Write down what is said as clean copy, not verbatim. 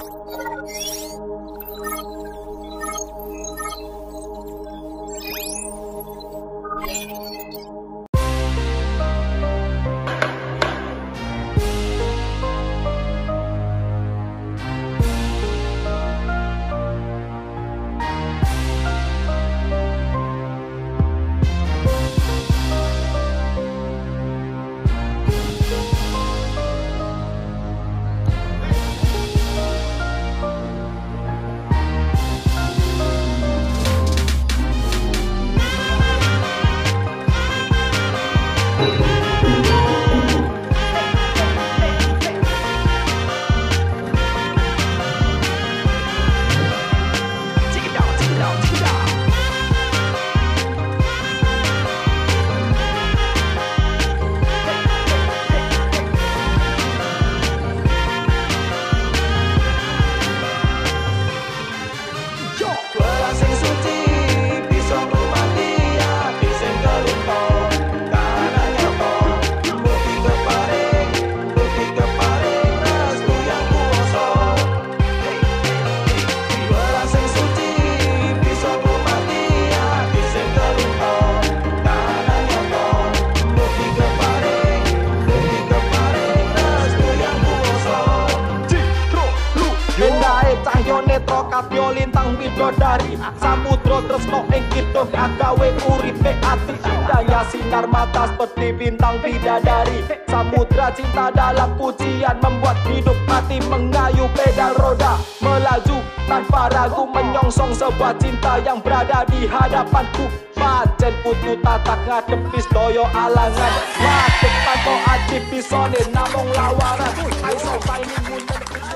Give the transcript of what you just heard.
Kabyo lintang widodari samudra tresno ing kita agawe uripe ati daya sinar mata seperti bintang bidadari samudra cinta dalam pujian membuat hidup mati mengayu pedal roda melaju tanpa ragu menyongsong sebuah cinta yang berada di hadapanku pancen putu tatak ngadepi sedaya alangan wadek tanpa aji pisone namung lawaran iso paine munyen